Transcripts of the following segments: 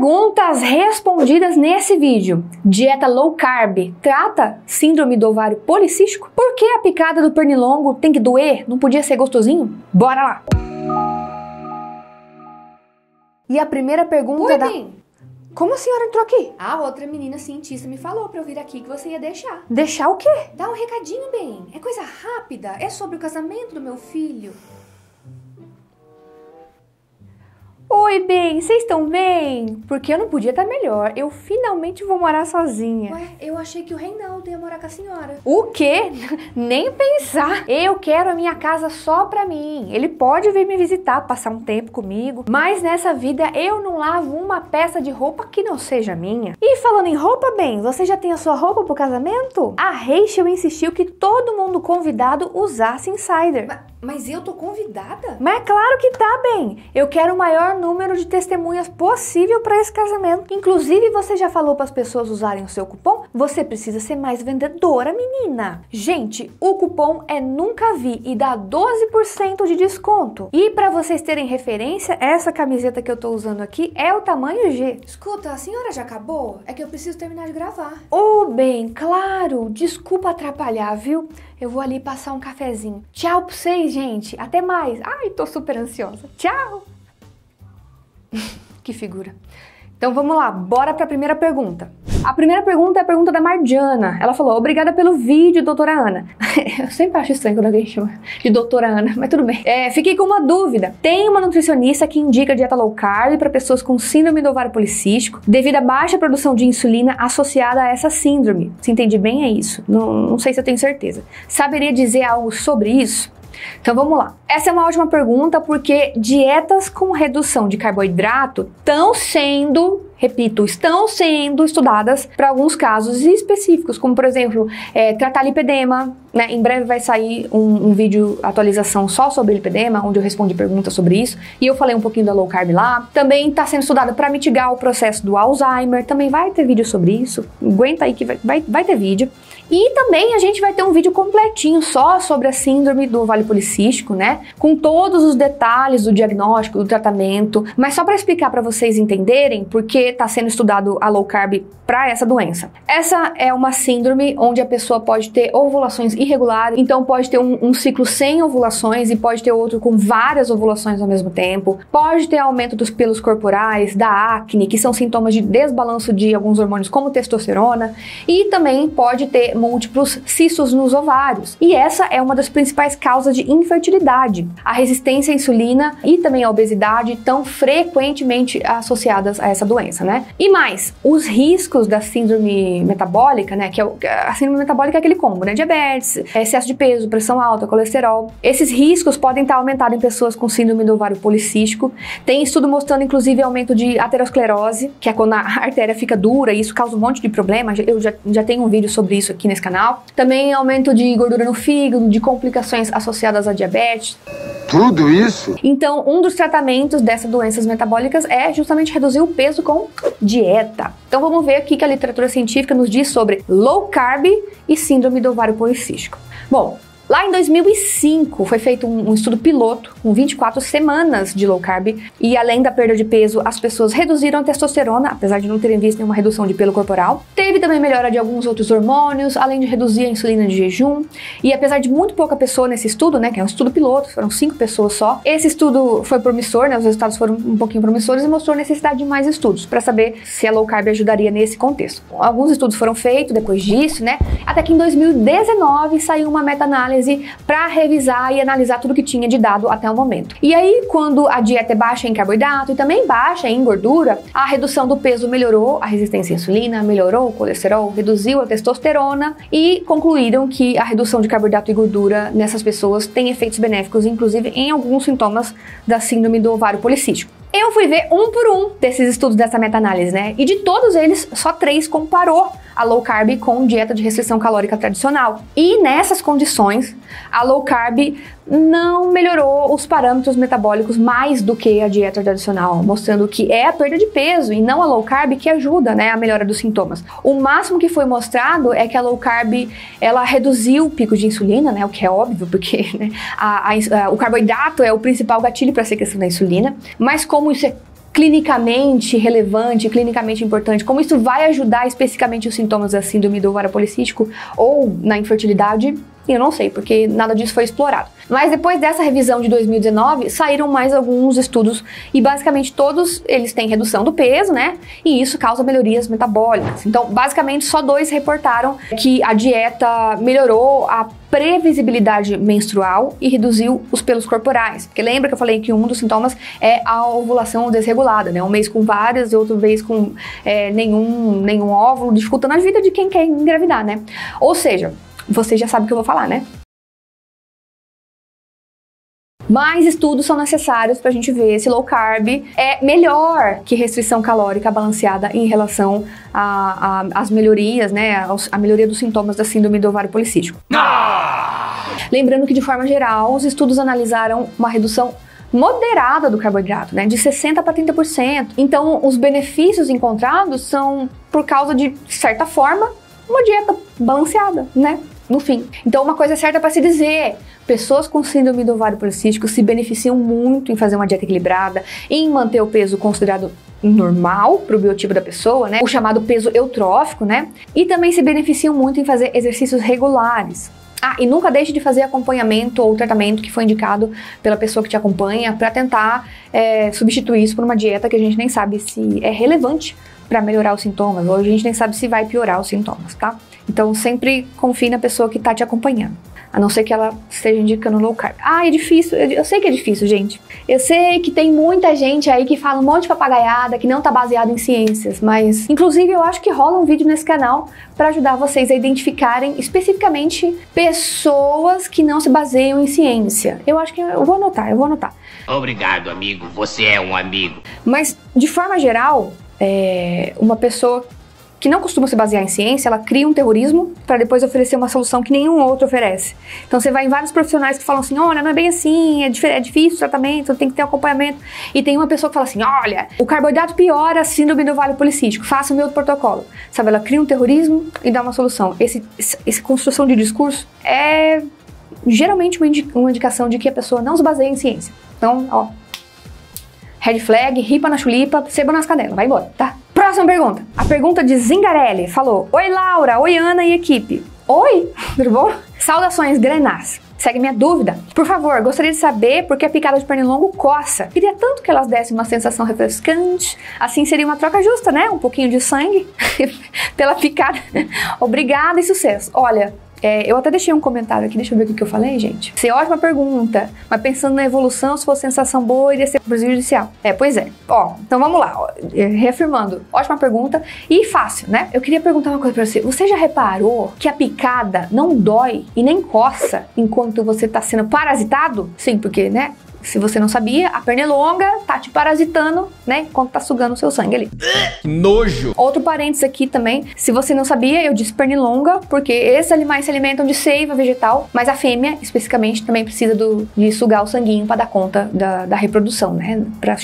Perguntas respondidas nesse vídeo. Dieta low carb trata síndrome do ovário policístico? Por que a picada do pernilongo tem que doer? Não podia ser gostosinho? Bora lá! E a primeira pergunta Oi, da... bem. Como a senhora entrou aqui? A outra menina cientista me falou pra eu vir aqui que você ia deixar. Deixar o quê? Dá um recadinho, bem. É coisa rápida. É sobre o casamento do meu filho. Oi, bem, vocês estão bem? Porque eu não podia estar melhor. Eu finalmente vou morar sozinha. Ué, eu achei que o Reinaldo ia morar com a senhora. O quê? Nem pensar. Eu quero a minha casa só pra mim. Ele pode vir me visitar, passar um tempo comigo, mas nessa vida eu não lavo uma peça de roupa que não seja minha. E falando em roupa, bem, você já tem a sua roupa pro casamento? A Rachel insistiu que todo mundo convidado usasse insider. Mas eu tô convidada? Mas é claro que tá, bem. Eu quero o maior número de testemunhas possível para esse casamento. Inclusive, você já falou para as pessoas usarem o seu cupom? Você precisa ser mais vendedora, menina. Gente, o cupom é Nunca Vi e dá 12% de desconto. E para vocês terem referência, essa camiseta que eu tô usando aqui é o tamanho G. Escuta, a senhora já acabou? É que eu preciso terminar de gravar. Oh, bem, claro. Desculpa atrapalhar, viu? Eu vou ali passar um cafezinho. Tchau pra vocês, gente. Até mais. Ai, tô super ansiosa. Tchau. Que figura. Então vamos lá, bora para a primeira pergunta. A primeira pergunta é a pergunta da Marjana. Ela falou: obrigada pelo vídeo, doutora Ana. Eu sempre acho estranho quando alguém chama de doutora Ana, mas tudo bem. Fiquei com uma dúvida. Tem uma nutricionista que indica dieta low carb para pessoas com síndrome do ovário policístico devido à baixa produção de insulina associada a essa síndrome. Se entendi bem, é isso. Não sei se eu tenho certeza. Saberia dizer algo sobre isso? Então vamos lá. Essa é uma ótima pergunta porque dietas com redução de carboidrato estão sendo estudadas para alguns casos específicos, como por exemplo, tratar lipedema, né? Em breve vai sair um vídeo atualização só sobre lipedema, onde eu respondi perguntas sobre isso, e eu falei um pouquinho da low carb lá. Também está sendo estudado para mitigar o processo do Alzheimer, também vai ter vídeo sobre isso, aguenta aí que vai ter vídeo. E também a gente vai ter um vídeo completinho só sobre a síndrome do ovário policístico, né? Com todos os detalhes do diagnóstico, do tratamento, mas só para explicar para vocês entenderem porque está sendo estudado a low carb para essa doença. Essa é uma síndrome onde a pessoa pode ter ovulações irregulares, então pode ter um ciclo sem ovulações e pode ter outro com várias ovulações ao mesmo tempo, pode ter aumento dos pelos corporais, da acne, que são sintomas de desbalanço de alguns hormônios como testosterona, e também pode ter múltiplos cistos nos ovários. E essa é uma das principais causas de infertilidade. A resistência à insulina e também a obesidade estão frequentemente associadas a essa doença, né? E mais, os riscos da síndrome metabólica, né? Que a síndrome metabólica é aquele combo, né? Diabetes, excesso de peso, pressão alta, colesterol. Esses riscos podem estar aumentados em pessoas com síndrome do ovário policístico. Tem estudo mostrando, inclusive, aumento de aterosclerose, que é quando a artéria fica dura e isso causa um monte de problemas. Eu já tenho um vídeo sobre isso aqui nesse canal. Também aumento de gordura no fígado, de complicações associadas à diabetes. Tudo isso? Então, um dos tratamentos dessas doenças metabólicas é justamente reduzir o peso com dieta. Então vamos ver o que a literatura científica nos diz sobre low carb e síndrome do ovário policístico. Bom, lá em 2005 foi feito um estudo piloto com 24 semanas de low carb e além da perda de peso, as pessoas reduziram a testosterona, apesar de não terem visto nenhuma redução de pelo corporal. Teve também melhora de alguns outros hormônios, além de reduzir a insulina de jejum. E apesar de muito pouca pessoa nesse estudo, né, que é um estudo piloto, foram 5 pessoas só, esse estudo foi promissor, né, os resultados foram um pouquinho promissores e mostrou a necessidade de mais estudos para saber se a low carb ajudaria nesse contexto. Alguns estudos foram feitos depois disso, né, até que em 2019 saiu uma meta-análise para revisar e analisar tudo que tinha de dado até o momento. E aí, quando a dieta é baixa em carboidrato e também baixa em gordura, a redução do peso melhorou a resistência à insulina, melhorou o colesterol, reduziu a testosterona e concluíram que a redução de carboidrato e gordura nessas pessoas tem efeitos benéficos, inclusive em alguns sintomas da síndrome do ovário policístico. Eu fui ver um por um desses estudos dessa meta-análise, né? E de todos eles, só 3 comparou a low carb com dieta de restrição calórica tradicional. E nessas condições, a low carb não melhorou os parâmetros metabólicos mais do que a dieta tradicional, mostrando que é a perda de peso e não a low carb que ajuda, né, a melhora dos sintomas. O máximo que foi mostrado é que a low carb, ela reduziu o pico de insulina, né, o que é óbvio, porque né, o carboidrato é o principal gatilho para a secreção da insulina, mas como isso é clinicamente relevante, clinicamente importante, como isso vai ajudar especificamente os sintomas da síndrome do ovário policístico ou na infertilidade, eu não sei, porque nada disso foi explorado. Mas depois dessa revisão de 2019, saíram mais alguns estudos e basicamente todos eles têm redução do peso, né? E isso causa melhorias metabólicas. Então, basicamente, só 2 reportaram que a dieta melhorou a previsibilidade menstrual e reduziu os pelos corporais. Porque lembra que eu falei que um dos sintomas é a ovulação desregulada, né? Um mês com várias e outro mês com nenhum óvulo, dificultando a vida de quem quer engravidar, né? Ou seja, você já sabe o que eu vou falar, né? Mais estudos são necessários para a gente ver se low carb é melhor que restrição calórica balanceada em relação às melhorias, né? A melhoria dos sintomas da síndrome do ovário policístico. Lembrando que, de forma geral, os estudos analisaram uma redução moderada do carboidrato, né? De 60% para 30%. Então, os benefícios encontrados são por causa de certa forma, uma dieta balanceada, né? No fim. Então, uma coisa certa para se dizer: pessoas com síndrome do ovário policístico se beneficiam muito em fazer uma dieta equilibrada, em manter o peso considerado normal para o biotipo da pessoa, né? O chamado peso eutrófico, né? E também se beneficiam muito em fazer exercícios regulares. E nunca deixe de fazer acompanhamento ou tratamento que foi indicado pela pessoa que te acompanha para tentar substituir isso por uma dieta que a gente nem sabe se é relevante para melhorar os sintomas, ou a gente nem sabe se vai piorar os sintomas, tá? Então sempre confie na pessoa que tá te acompanhando, a não ser que ela esteja indicando low carb. É difícil, eu sei que é difícil, gente. Eu sei que tem muita gente aí que fala um monte de papagaiada, que não tá baseado em ciências, mas inclusive eu acho que rola um vídeo nesse canal para ajudar vocês a identificarem especificamente pessoas que não se baseiam em ciência. Eu acho que eu vou anotar. Obrigado, amigo, você é um amigo. Mas, de forma geral, uma pessoa que não costuma se basear em ciência, ela cria um terrorismo para depois oferecer uma solução que nenhum outro oferece. Então você vai em vários profissionais que falam assim: olha, não é bem assim, é difícil o tratamento, tem que ter acompanhamento. E tem uma pessoa que fala assim: olha, o carboidrato piora a síndrome do ovário policístico, faça o meu protocolo. Sabe, ela cria um terrorismo e dá uma solução. Essa construção de discurso é geralmente uma indicação de que a pessoa não se baseia em ciência. Então, red flag, ripa na chulipa, sebo nas canelas, vai embora, tá? Próxima pergunta. A pergunta de Zingarelli falou: oi Laura, oi Ana e equipe. Oi, tudo bom? Saudações grenás. Segue minha dúvida. Por favor, gostaria de saber por que a picada de pernilongo coça. Queria tanto que elas dessem uma sensação refrescante. Assim seria uma troca justa, né? Um pouquinho de sangue pela picada. Obrigada e sucesso. Olha, eu até deixei um comentário aqui, deixa eu ver o que eu falei, gente. Isso é ótima pergunta, mas pensando na evolução, se for sensação boa, iria ser prejudicial. Pois é. Então vamos lá, reafirmando. Ótima pergunta e fácil, né? Eu queria perguntar uma coisa pra você. Você já reparou que a picada não dói e nem coça enquanto você tá sendo parasitado? Sim, porque, né? Se você não sabia, a pernilonga tá te parasitando, né? Enquanto tá sugando o seu sangue ali. Que nojo! Outro parênteses aqui também. Se você não sabia, eu disse pernilonga, porque esses animais se alimentam de seiva vegetal, mas a fêmea, especificamente, também precisa de sugar o sanguinho pra dar conta da reprodução, né? Pra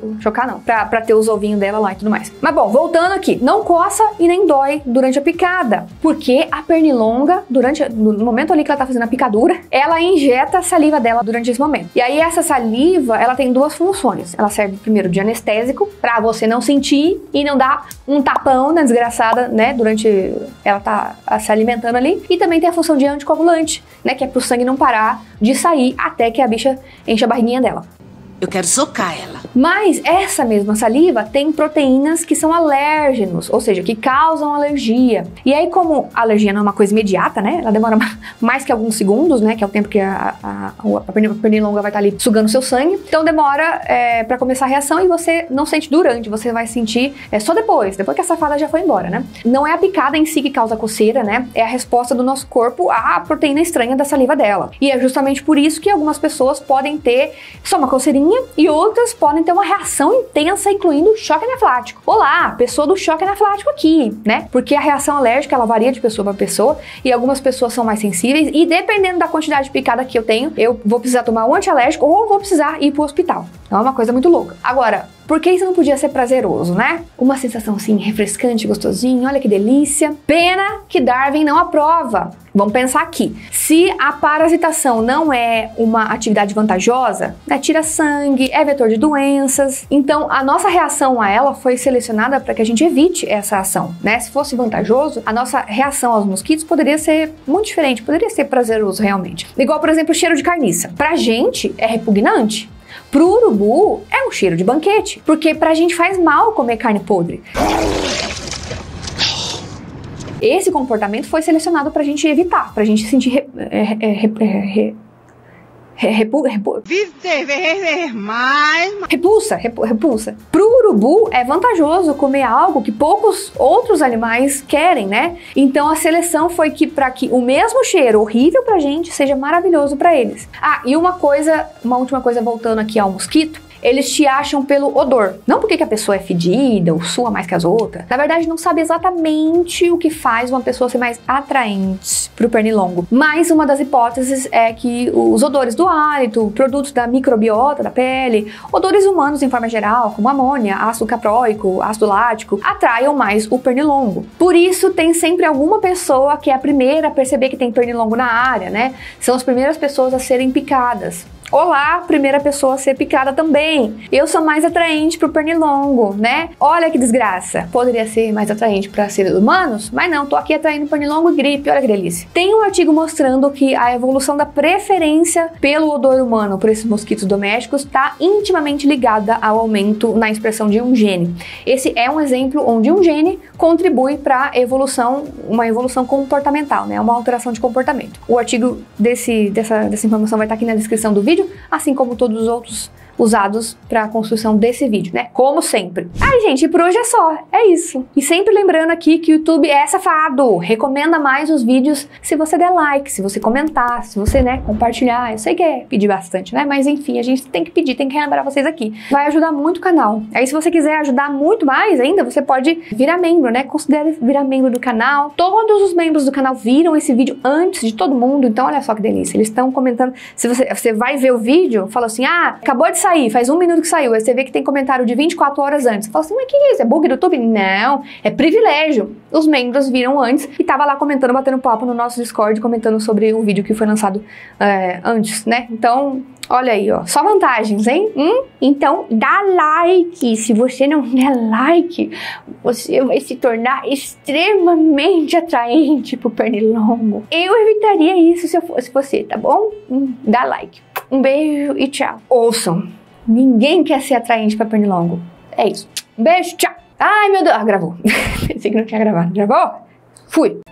pra ter os ovinhos dela lá e tudo mais. Mas bom, voltando aqui. Não coça e nem dói durante a picada, porque a pernilonga, no momento ali que ela tá fazendo a picadura, ela injeta a saliva dela durante esse momento. E aí essa saliva, ela tem 2 funções. Ela serve primeiro de anestésico, pra você não sentir e não dar um tapão na desgraçada, né, durante ela tá se alimentando ali. E também tem a função de anticoagulante, né, que é pro sangue não parar de sair até que a bicha enche a barriguinha dela. Eu quero socar ela. Mas essa mesma saliva tem proteínas que são alérgenos, ou seja, que causam alergia. E aí, como a alergia não é uma coisa imediata, né? Ela demora mais que alguns segundos, né? Que é o tempo que a pernilonga vai estar ali sugando seu sangue. Então demora pra começar a reação e você não sente durante, você vai sentir só depois que a safada já foi embora, né? Não é a picada em si que causa coceira, né? É a resposta do nosso corpo à proteína estranha da saliva dela. E é justamente por isso que algumas pessoas podem ter só uma coceirinha e outras podem ter uma reação intensa, incluindo choque anafilático. Olá, pessoa do choque anafilático aqui, né? Porque a reação alérgica, ela varia de pessoa para pessoa e algumas pessoas são mais sensíveis e dependendo da quantidade de picada que eu tenho, eu vou precisar tomar um antialérgico ou vou precisar ir pro hospital. Então é uma coisa muito louca. Agora, Porque isso não podia ser prazeroso, né? Uma sensação assim refrescante, gostosinho, olha que delícia. Pena que Darwin não aprova. Vamos pensar aqui. Se a parasitação não é uma atividade vantajosa, né, tira sangue, é vetor de doenças, então a nossa reação a ela foi selecionada para que a gente evite essa ação, né? Se fosse vantajoso, a nossa reação aos mosquitos poderia ser muito diferente, poderia ser prazeroso realmente. Igual, por exemplo, o cheiro de carniça. Pra gente é repugnante. Pro urubu é um cheiro de banquete, porque pra gente faz mal comer carne podre. Esse comportamento foi selecionado pra gente evitar, pra gente sentir repulsa. Pro urubu é vantajoso comer algo que poucos outros animais querem, né? Então a seleção foi que para que o mesmo cheiro horrível pra gente seja maravilhoso pra eles. Ah, e uma última coisa voltando aqui ao mosquito. Eles te acham pelo odor. Não porque que a pessoa é fedida ou sua mais que as outras. Na verdade, não sabe exatamente o que faz uma pessoa ser mais atraente pro pernilongo. Mas uma das hipóteses é que os odores do hálito, produtos da microbiota da pele, odores humanos em forma geral, como amônia, ácido capróico, ácido lático, atraiam mais o pernilongo. Por isso, tem sempre alguma pessoa que é a primeira a perceber que tem pernilongo na área, né? São as primeiras pessoas a serem picadas. Olá, primeira pessoa a ser picada também. Eu sou mais atraente pro pernilongo, né? Olha que desgraça. Poderia ser mais atraente para seres humanos, mas não, tô aqui atraindo pernilongo e gripe, olha que delícia. Tem um artigo mostrando que a evolução da preferência pelo odor humano por esses mosquitos domésticos está intimamente ligada ao aumento na expressão de um gene. Esse é um exemplo onde um gene contribui para uma evolução comportamental, né? Uma alteração de comportamento. O artigo dessa informação vai estar aqui na descrição do vídeo, assim como todos os outros usados para a construção desse vídeo, né? Como sempre. Ai, gente, por hoje é só. É isso. E sempre lembrando aqui que o YouTube é safado. Recomenda mais os vídeos se você der like, se você comentar, se você, né, compartilhar. Eu sei que é pedir bastante, né? Mas enfim, a gente tem que pedir, tem que relembrar vocês aqui. Vai ajudar muito o canal. Aí se você quiser ajudar muito mais ainda, você pode virar membro, né? Considere virar membro do canal. Todos os membros do canal viram esse vídeo antes de todo mundo. Então olha só que delícia. Eles estão comentando. Se você vai ver o vídeo, fala assim, ah, acabou de sair, faz 1 minuto que saiu, aí você vê que tem comentário de 24 horas antes. Você fala assim, mas que é isso? É bug do YouTube? Não, é privilégio. Os membros viram antes e tava lá comentando, batendo papo no nosso Discord, comentando sobre o vídeo que foi lançado antes, né? Então, olha aí, ó, só vantagens, hein? Então, dá like. Se você não der like, você vai se tornar extremamente atraente pro pernilongo. Eu evitaria isso se eu fosse você, tá bom? Dá like. Um beijo e tchau. Ouçam, ninguém quer ser atraente pra pernilongo. É isso. Um beijo, tchau. Ai, meu Deus. Ah, gravou. Pensei que não tinha gravado. Gravou? Fui.